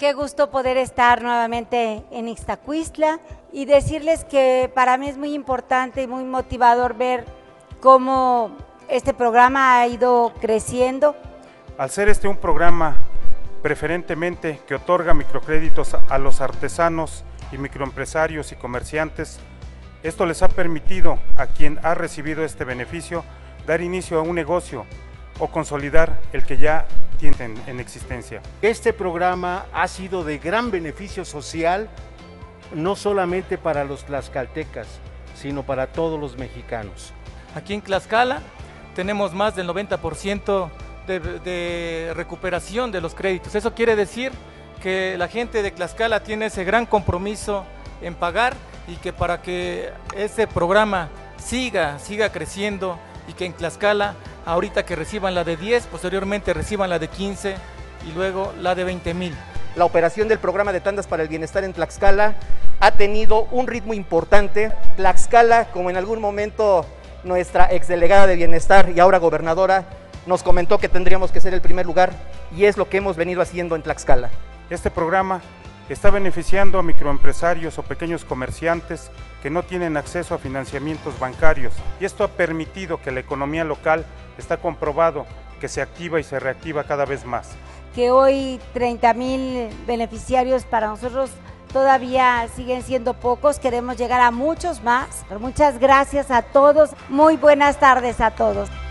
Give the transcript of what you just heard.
Qué gusto poder estar nuevamente en Ixtacuistla y decirles que para mí es muy importante y muy motivador ver cómo este programa ha ido creciendo. Al ser este un programa preferentemente que otorga microcréditos a los artesanos y microempresarios y comerciantes, esto les ha permitido a quien ha recibido este beneficio dar inicio a un negocio o consolidar el que ya tienen en existencia. Este programa ha sido de gran beneficio social, no solamente para los tlaxcaltecas, sino para todos los mexicanos. Aquí en Tlaxcala tenemos más del 90% de recuperación de los créditos. Eso quiere decir que la gente de Tlaxcala tiene ese gran compromiso en pagar y que para que este programa siga creciendo y que en Tlaxcala, ahorita que reciban la de 10, posteriormente reciban la de 15 y luego la de 20,000. La operación del programa de tandas para el bienestar en Tlaxcala ha tenido un ritmo importante. Tlaxcala, como en algún momento nuestra exdelegada de bienestar y ahora gobernadora nos comentó que tendríamos que ser el primer lugar, y es lo que hemos venido haciendo en Tlaxcala. Este programa está beneficiando a microempresarios o pequeños comerciantes que no tienen acceso a financiamientos bancarios, y esto ha permitido que la economía local está comprobado que se activa y se reactiva cada vez más. Que hoy 30,000 beneficiarios para nosotros todavía siguen siendo pocos, queremos llegar a muchos más. Pero muchas gracias a todos, muy buenas tardes a todos.